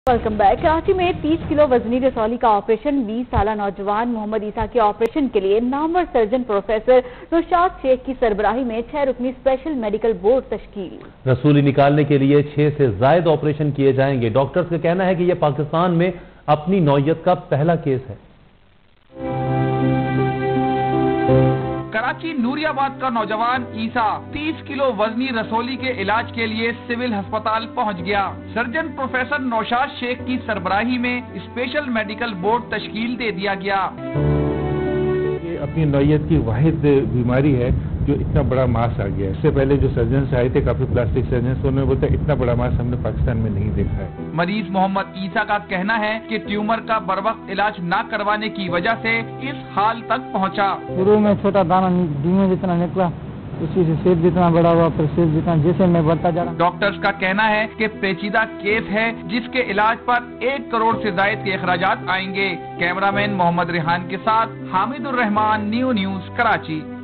Welcome back. Karachi میں 30 کلو وزنی رسولی کا operation 20 سالہ نوجوان محمد عیسیٰ کے آپریشن کے لیے نامور سرجن پروفیسر نوشاد شیخ کی سربراہی میں 6 رکنی اسپیشل میڈیکل بورڈ تشکیل۔ رسولی نکالنے کے لیے 6 سے زائد آپریشن کیے جائیں گے۔ ڈاکٹرز کا کہنا ہے کہ یہ پاکستان میں اپنی نوعیت کا پہلا کیس ہے۔ کراچی نوری آباد کا نوجوان عیسیٰ 30 کلو وزنی رسولی کے علاج کے لیے سول ہسپتال پہنچ گیا۔ سرجن پروفیسر نوشاد شیخ کی سربراہی میں اسپیشل میڈیکل بورڈ تشکیل دے دیا گیا۔ یہ اپنی نوعیت کی واحد بیماری ہے جو اتنا بڑا ماس آ گیا ہے۔ اس سے پہلے جو سرجنز آئے تھے کافی پلاسٹک سرجنز، انہوں نے بولتا اتنا بڑا ماس ہم نے پاکستان میں نہیں دیکھا ہے۔ مریض محمد عیسیٰ کا کہنا ہے کہ ٹیومر کا بروقت علاج نہ کروانے کی وجہ سے اس حال تک پہنچا۔ شروع میں چھوٹا دانہ ڈیمے جتنا نکلا، اسی سے سیب جتنا بڑا ہوا، پھر سیب جتنا، جیسے میں بڑھتا جا رہا ہوں۔ ڈاکٹرز کا کہنا ہے کہ پیچیدہ کیس ہے جس کے علاج پر 1 کروڑ سے زائد کے اخراجات آئیں گے۔ کیمرہ مین محمد ریحان کے ساتھ حامد الرحمان، نیو نیوز، کراچی۔